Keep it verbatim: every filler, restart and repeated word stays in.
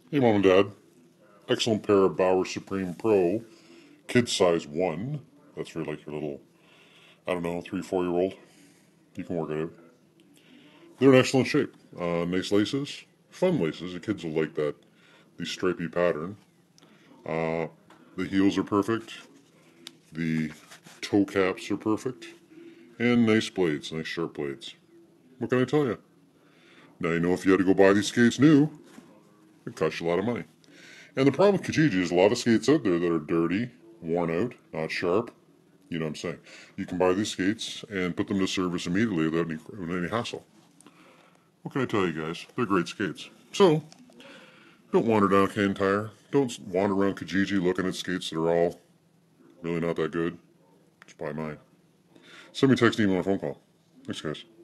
Hey, Mom and Dad. Excellent pair of Bauer Supreme Pro, kid size one. That's for like your little, I don't know, three, four year old. You can work it out. They're in excellent shape. Uh, nice laces, fun laces. The kids will like that, the stripy pattern. Uh, the heels are perfect. The toe caps are perfect. And nice blades, nice sharp blades. What can I tell you? Now you know if you had to go buy these skates new, it costs you a lot of money. And the problem with Kijiji is a lot of skates out there that are dirty, worn out, not sharp. You know what I'm saying? You can buy these skates and put them to service immediately without any, without any hassle. What can I tell you guys? They're great skates. So, don't wander down Canadian Tire. Don't wander around Kijiji looking at skates that are all really not that good. Just buy mine. Send me a text, email, or phone call. Thanks, guys.